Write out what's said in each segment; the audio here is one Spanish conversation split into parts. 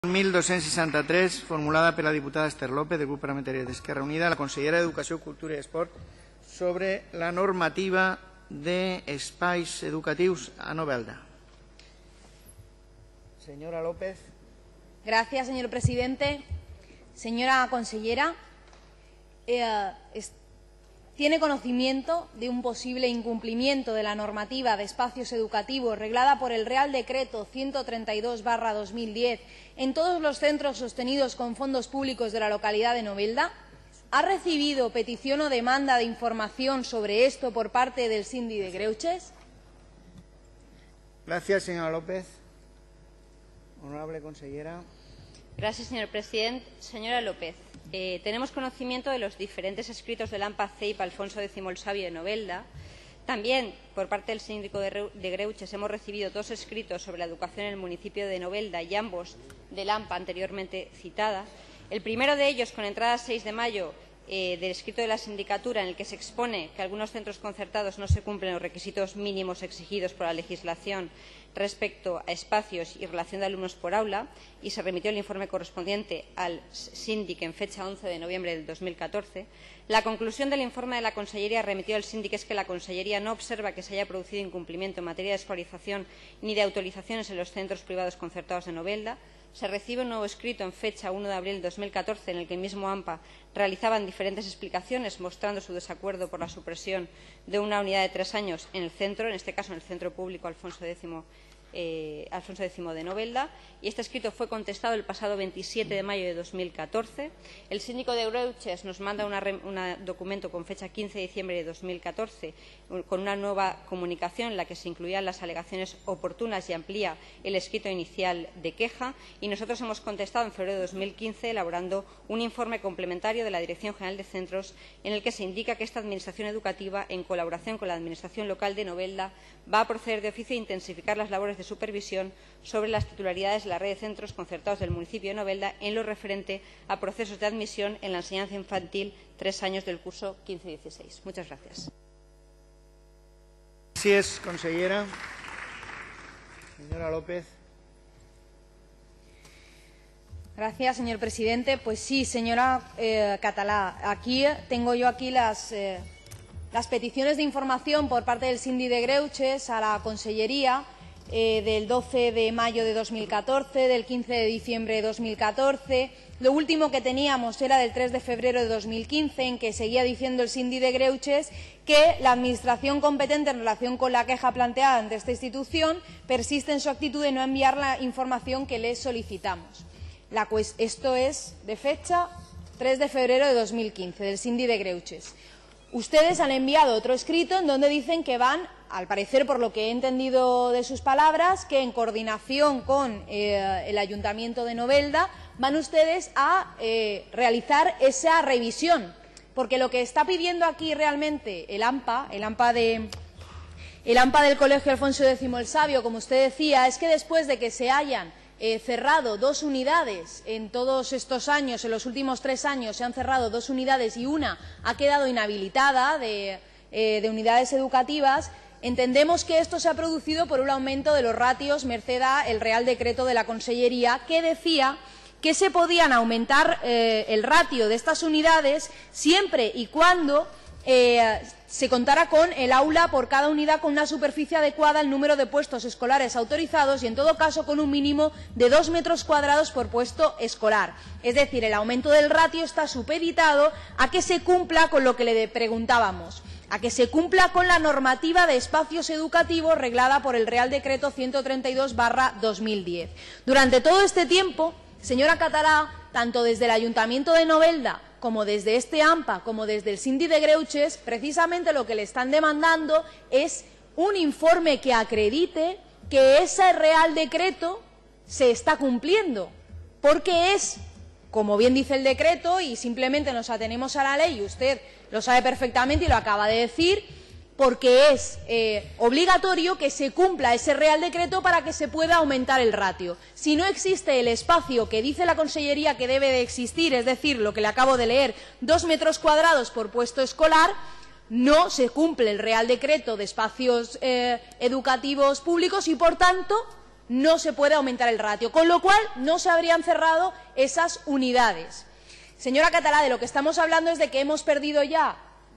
1263, formulada per la diputada Esther López, del grup parlamentari d'Esquerra Unida, a la consellera d'Educació, Cultura i Esport, sobre la normativa d'espais educatius a Novelda. Señora López. Gracias, señor presidente. Señora consellera, ¿tiene conocimiento de un posible incumplimiento de la normativa de espacios educativos reglada por el Real Decreto 132/2010 en todos los centros sostenidos con fondos públicos de la localidad de Novelda? ¿Ha recibido petición o demanda de información sobre esto por parte del Síndic de Greuges? Gracias, señora López. Honorable consellera. Gracias, señor presidente. Señora López, tenemos conocimiento de los diferentes escritos del AMPA CEIP Alfonso X el Sabio de Novelda. También, por parte del síndico de Greuges, hemos recibido dos escritos sobre la educación en el municipio de Novelda y ambos del AMPA anteriormente citada. El primero de ellos, con entrada 6 de mayo, del escrito de la sindicatura, en el que se expone que algunos centros concertados no se cumplen los requisitos mínimos exigidos por la legislación respecto a espacios y relación de alumnos por aula, y se remitió el informe correspondiente al síndic en fecha 11 de noviembre del 2014. La conclusión del informe de la Consellería remitido al síndic es que la Consellería no observa que se haya producido incumplimiento en materia de escolarización ni de autorizaciones en los centros privados concertados de Novelda. Se recibe un nuevo escrito en fecha 1 de abril de 2014 en el que el mismo AMPA realizaban diferentes explicaciones mostrando su desacuerdo por la supresión de una unidad de 3 años en el centro, en este caso en el Centro Público Alfonso X de Novelda, y este escrito fue contestado el pasado 27 de mayo de 2014. El síndico de Greuges nos manda un documento con fecha 15 de diciembre de 2014 con una nueva comunicación en la que se incluían las alegaciones oportunas y amplía el escrito inicial de queja, y nosotros hemos contestado en febrero de 2015 elaborando un informe complementario de la Dirección General de Centros en el que se indica que esta Administración Educativa, en colaboración con la Administración Local de Novelda, va a proceder de oficio a intensificar las labores de supervisión sobre las titularidades de la red de centros concertados del municipio de Novelda en lo referente a procesos de admisión en la enseñanza infantil 3 años del curso 15-16. Muchas gracias. Gracias, consellera. Señora López. Gracias, señor presidente. Pues sí, señora Catalá, tengo yo aquí las peticiones de información por parte del Síndic de Greuges a la Consellería del 12 de mayo de 2014, del 15 de diciembre de 2014. Lo último que teníamos era del 3 de febrero de 2015, en que seguía diciendo el Síndic de Greuges que la Administración competente en relación con la queja planteada ante esta institución persiste en su actitud de no enviar la información que le solicitamos. Esto es de fecha 3 de febrero de 2015, del Síndic de Greuges. Ustedes han enviado otro escrito en donde dicen que van, al parecer, por lo que he entendido de sus palabras, que en coordinación con el Ayuntamiento de Novelda van ustedes a realizar esa revisión, porque lo que está pidiendo aquí realmente el AMPA del Colegio Alfonso X el Sabio, como usted decía, es que después de que se hayan cerrado 2 unidades en todos estos años, en los últimos 3 años se han cerrado 2 unidades y una ha quedado inhabilitada de unidades educativas. Entendemos que esto se ha producido por un aumento de los ratios merced al Real Decreto de la Consellería, que decía que se podían aumentar el ratio de estas unidades siempre y cuando se contara con el aula por cada unidad con una superficie adecuada al número de puestos escolares autorizados y, en todo caso, con un mínimo de 2 metros cuadrados por puesto escolar. Es decir, el aumento del ratio está supeditado a que se cumpla con lo que le preguntábamos, a que se cumpla con la normativa de espacios educativos reglada por el Real Decreto 132/2010. Durante todo este tiempo, señora Catalá, tanto desde el Ayuntamiento de Novelda como desde este AMPA, como desde el Síndic de Greuges, precisamente lo que le están demandando es un informe que acredite que ese Real Decreto se está cumpliendo, porque es, como bien dice el decreto, y simplemente nos atenemos a la ley, y usted lo sabe perfectamente y lo acaba de decir, porque es obligatorio que se cumpla ese Real Decreto para que se pueda aumentar el ratio. Si no existe el espacio que dice la Consellería que debe de existir, es decir, lo que le acabo de leer, 2 metros cuadrados por puesto escolar, no se cumple el Real Decreto de espacios educativos públicos y, por tanto, no se puede aumentar el ratio, con lo cual no se habrían cerrado esas unidades. Señora Catalá, de lo que estamos hablando es de que hemos perdido ya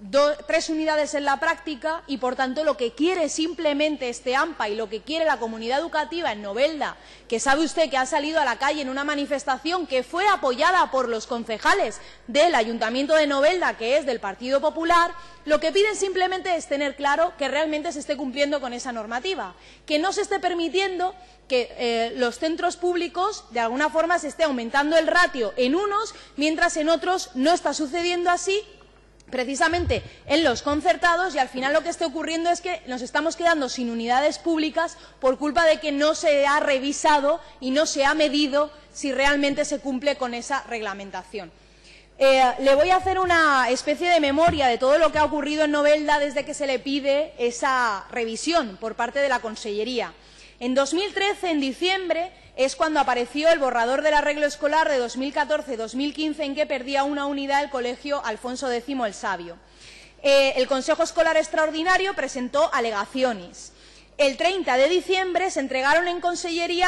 3 unidades en la práctica y, por tanto, lo que quiere simplemente este AMPA y lo que quiere la comunidad educativa en Novelda, que sabe usted que ha salido a la calle en una manifestación que fue apoyada por los concejales del Ayuntamiento de Novelda, que es del Partido Popular, lo que piden simplemente es tener claro que realmente se esté cumpliendo con esa normativa, que no se esté permitiendo que los centros públicos de alguna forma se esté aumentando el ratio en unos, mientras en otros no está sucediendo así, precisamente en los concertados, y al final lo que está ocurriendo es que nos estamos quedando sin unidades públicas por culpa de que no se ha revisado y no se ha medido si realmente se cumple con esa reglamentación. Le voy a hacer una especie de memoria de todo lo que ha ocurrido en Novelda desde que se le pide esa revisión por parte de la Consellería. En 2013, en diciembre, es cuando apareció el borrador del arreglo escolar de 2014-2015, en que perdía una unidad el Colegio Alfonso X el Sabio. El Consejo Escolar Extraordinario presentó alegaciones. El 30 de diciembre se entregaron en Consellería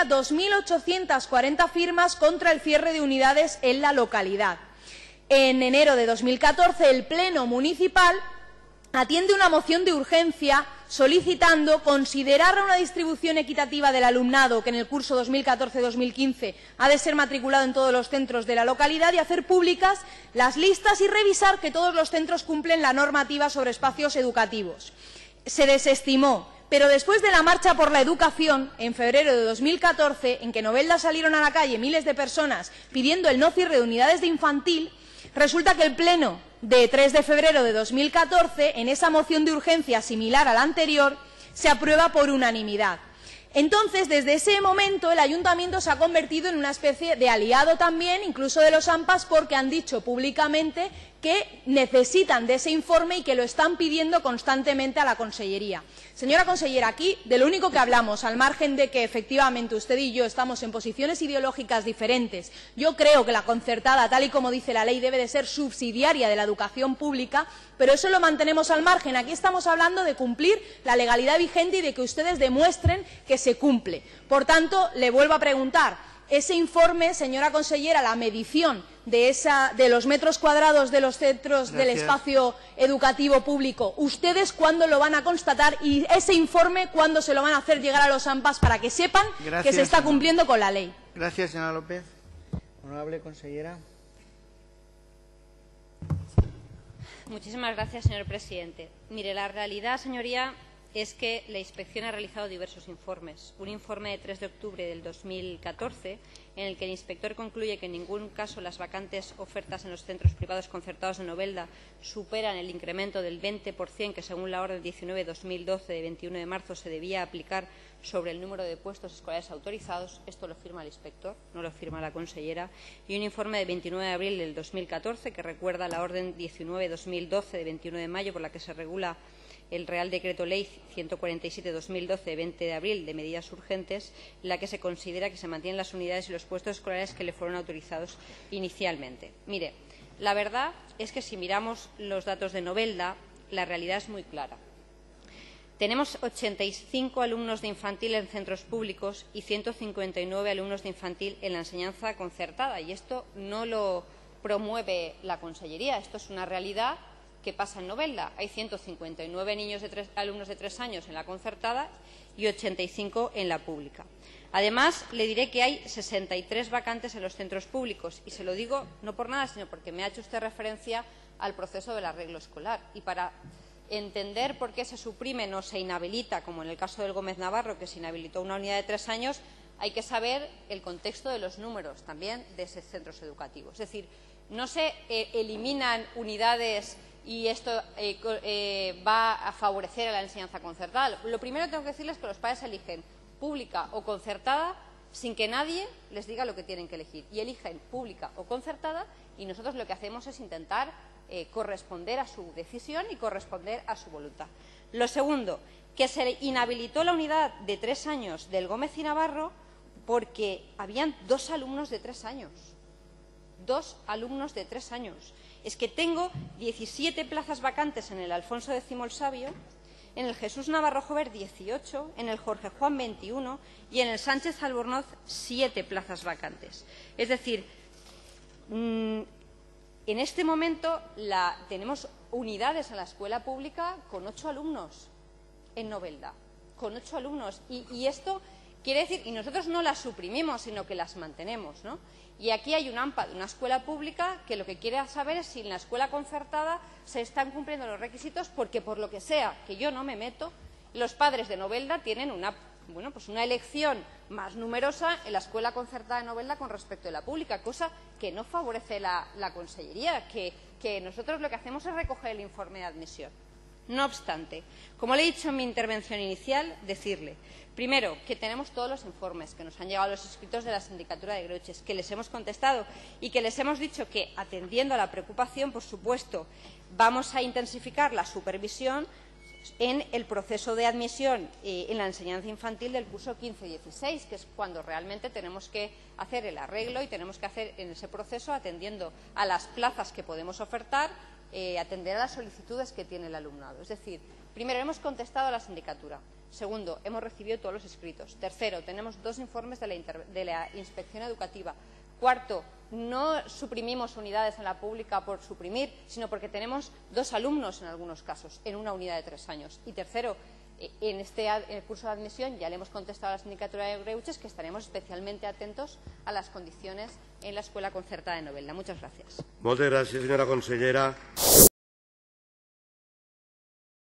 2.840 firmas contra el cierre de unidades en la localidad. En enero de 2014, el Pleno Municipal atiende una moción de urgencia solicitando considerar una distribución equitativa del alumnado que en el curso 2014-2015 ha de ser matriculado en todos los centros de la localidad y hacer públicas las listas y revisar que todos los centros cumplen la normativa sobre espacios educativos. Se desestimó, pero después de la Marcha por la Educación, en febrero de 2014, en que en Novelda salieron a la calle miles de personas pidiendo el no cierre de unidades de infantil, resulta que el Pleno de 3 de febrero de 2014, en esa moción de urgencia similar a la anterior, se aprueba por unanimidad. Entonces, desde ese momento, el Ayuntamiento se ha convertido en una especie de aliado también, incluso de los AMPAs, porque han dicho públicamente que necesitan de ese informe y que lo están pidiendo constantemente a la Consellería. Señora consellera, aquí de lo único que hablamos, al margen de que efectivamente usted y yo estamos en posiciones ideológicas diferentes, yo creo que la concertada, tal y como dice la ley, debe de ser subsidiaria de la educación pública, pero eso lo mantenemos al margen. Aquí estamos hablando de cumplir la legalidad vigente y de que ustedes demuestren que se cumple. Por tanto, le vuelvo a preguntar, ese informe, señora consellera, la medición de los metros cuadrados de los centros del espacio educativo público, ¿ustedes cuándo lo van a constatar? Y ese informe, ¿cuándo se lo van a hacer llegar a los AMPAs para que sepan que se está cumpliendo con la ley? Gracias, señora López. Honorable consellera. Muchísimas gracias, señor presidente. Mire, la realidad, señoría, es que la Inspección ha realizado diversos informes. Un informe de 3 de octubre del 2014, en el que el inspector concluye que en ningún caso las vacantes ofertas en los centros privados concertados de Novelda superan el incremento del 20% que, según la Orden 19/2012 de 21 de marzo, se debía aplicar sobre el número de puestos escolares autorizados. Esto lo firma el inspector, no lo firma la consellera. Y un informe de 29 de abril del 2014, que recuerda la Orden 19/2012 de 21 de mayo, por la que se regula el Real Decreto Ley 147/2012 de 20 de abril de medidas urgentes, en la que se considera que se mantienen las unidades y los puestos escolares que le fueron autorizados inicialmente. Mire, la verdad es que si miramos los datos de Novelda, la realidad es muy clara. Tenemos 85 alumnos de infantil en centros públicos y 159 alumnos de infantil en la enseñanza concertada, y esto no lo promueve la Consellería, esto es una realidad que pasa en Novelda. Hay 159 alumnos de 3 años en la concertada y 85 en la pública. Además, le diré que hay 63 vacantes en los centros públicos, y se lo digo no por nada, sino porque me ha hecho usted referencia al proceso del arreglo escolar. Y para entender por qué se suprime o se inhabilita, como en el caso del Gómez Navarro, que se inhabilitó una unidad de 3 años, hay que saber el contexto de los números también de esos centros educativos. Es decir, no se eliminan unidades y esto va a favorecer a la enseñanza concertada. Lo primero que tengo que decirles es que los padres eligen pública o concertada sin que nadie les diga lo que tienen que elegir. Y eligen pública o concertada, y nosotros lo que hacemos es intentar corresponder a su decisión y corresponder a su voluntad. Lo segundo, que se inhabilitó la unidad de 3 años del Gómez y Navarro porque habían 2 alumnos de 3 años. 2 alumnos de 3 años. Es que tengo 17 plazas vacantes en el Alfonso X el Sabio, en el Jesús Navarro Jover 18, en el Jorge Juan 21 y en el Sánchez Albornoz 7 plazas vacantes. Es decir, en este momento tenemos unidades en la escuela pública con 8 alumnos en Novelda, con 8 alumnos. Y esto quiere decir, y nosotros no las suprimimos, sino que las mantenemos, ¿no? Y aquí hay un AMPA de una escuela pública que lo que quiere saber es si en la escuela concertada se están cumpliendo los requisitos, porque por lo que sea, que yo no me meto, los padres de Novelda tienen una elección más numerosa en la escuela concertada de Novelda con respecto a la pública, cosa que no favorece la Consellería, que nosotros lo que hacemos es recoger el informe de admisión. No obstante, como le he dicho en mi intervención inicial, decirle, primero, que tenemos todos los informes que nos han llegado a los escritos de la Sindicatura de Greuches, que les hemos contestado y que les hemos dicho que, atendiendo a la preocupación, por supuesto, vamos a intensificar la supervisión en el proceso de admisión en la enseñanza infantil del curso 15-16, que es cuando realmente tenemos que hacer el arreglo y tenemos que hacer en ese proceso, atendiendo a las plazas que podemos ofertar, atender a las solicitudes que tiene el alumnado. Es decir, primero, hemos contestado a la sindicatura. Segundo, hemos recibido todos los escritos. Tercero, tenemos 2 informes de la Inspección Educativa. Cuarto, no suprimimos unidades en la pública por suprimir, sino porque tenemos 2 alumnos en algunos casos, en una unidad de 3 años. Y tercero, en el curso de admisión ya le hemos contestado a la Sindicatura de Greuches que estaremos especialmente atentos a las condiciones en la escuela concertada de Novelda. Muchas gracias. Muchas gracias, señora consellera.